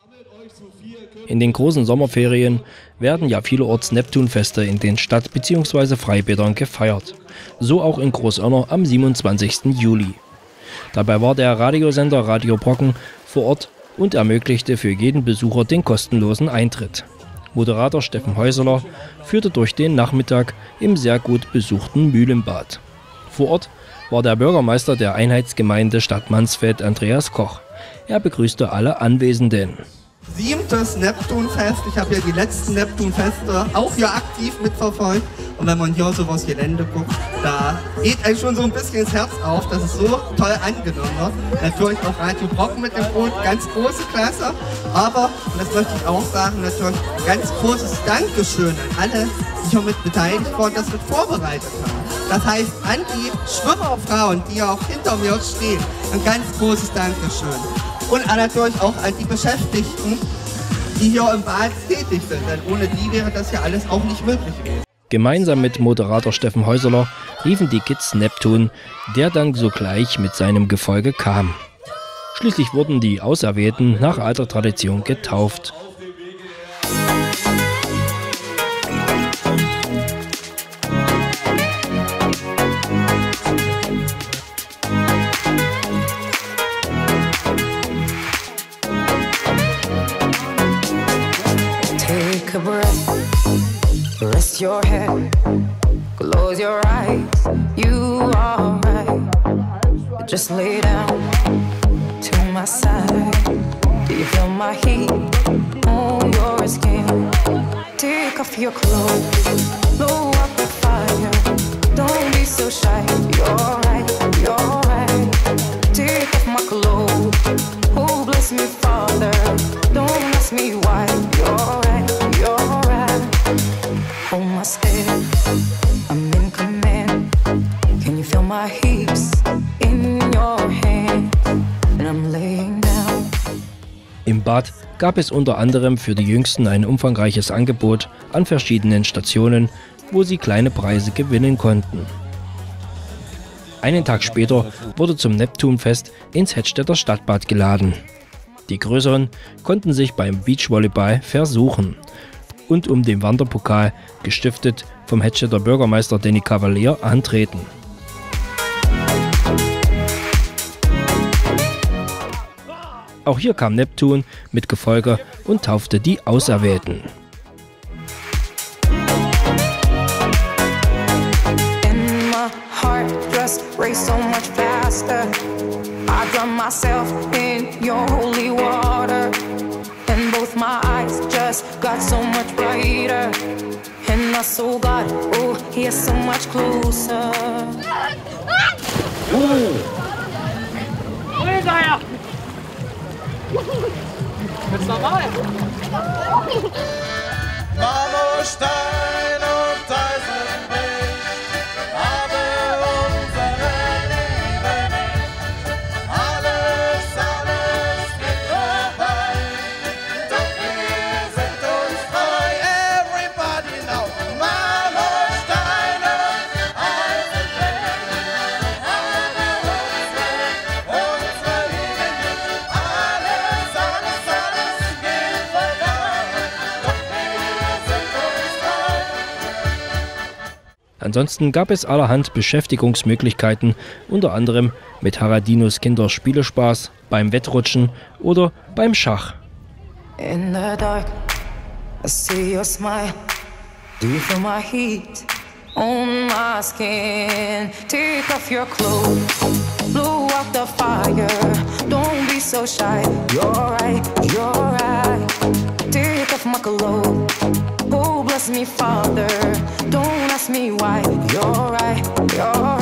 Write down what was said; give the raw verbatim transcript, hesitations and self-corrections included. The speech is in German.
In den großen Sommerferien werden ja vielerorts Neptunfeste in den Stadt- bzw. Freibädern gefeiert. So auch in Großoerner am siebenundzwanzigsten Juli. Dabei war der Radiosender Radio Brocken vor Ort und ermöglichte für jeden Besucher den kostenlosen Eintritt. Moderator Steffen Häuseler führte durch den Nachmittag im sehr gut besuchten Mühlenbad. Vor Ort war der Bürgermeister der Einheitsgemeinde Stadt Mansfeld, Andreas Koch. Er begrüßte alle Anwesenden. Siebtes Neptunfest. Ich habe ja die letzten Neptunfeste auch hier aktiv mitverfolgt. Und wenn man hier so aufs Gelände guckt, da geht einem schon so ein bisschen das Herz auf, dass es so toll angenommen wird. Natürlich auch Radio Brocken mit dem Boot, ganz große Klasse. Aber, und das möchte ich auch sagen, natürlich ein ganz großes Dankeschön an alle, die hier mit beteiligt waren, das mit vorbereitet haben. Das heißt, an die Schwimmerfrauen, die ja auch hinter mir stehen, ein ganz großes Dankeschön. Und natürlich auch an die Beschäftigten, die hier im Bad tätig sind. Denn ohne die wäre das ja alles auch nicht möglich gewesen. Gemeinsam mit Moderator Steffen Häuseler riefen die Kids Neptun, der dann sogleich mit seinem Gefolge kam. Schließlich wurden die Auserwählten nach alter Tradition getauft. Take a breath, rest your head, close your eyes, you are right. Just lay down to my side. Do you feel my heat on your skin? Take off your clothes, blow up the fire. Don't be so shy, you're right, you're right. Take off my clothes, oh bless me Father. Don't ask me why, you're right, you're right. Hold my step, I'm in command. Can you feel my hips in your hand? And I'm laying down. Im Bad gab es unter anderem für die Jüngsten ein umfangreiches Angebot an verschiedenen Stationen, wo sie kleine Preise gewinnen konnten. Einen Tag später wurde zum Neptunfest ins Hettstedter Stadtbad geladen. Die Größeren konnten sich beim Beachvolleyball versuchen und um den Wanderpokal, gestiftet vom Hettstedter Bürgermeister Danny Cavalier, antreten. Auch hier kam Neptun mit Gefolge und taufte die Auserwählten. Race so much faster. I drown myself in your holy water, and both my eyes just got so much brighter, and my soul got, oh, here so much closer. Wo ist er? Jetzt normal. Marmorstein und Eisenlicht, aber unsere Liebe nicht. Alles, alles geht vorbei, doch wir sind uns frei. Everybody now, Marmorstein und Eisenlicht, aber unsere, unsere Liebe nicht. Alles, alles, alles geht vorbei, doch wir sind uns frei. Ansonsten gab es allerhand Beschäftigungsmöglichkeiten, unter anderem mit Haradinos Kinderspielespaß, beim Wettrutschen oder beim Schach. In the dark, I see your smile. Do you feel my heat on my skin? Take off your clothes, blow out the fire. Don't be so shy. You're right, you're right. Take off my clothes. Oh, bless me, Father. Don't ask me why. You're right, you're right.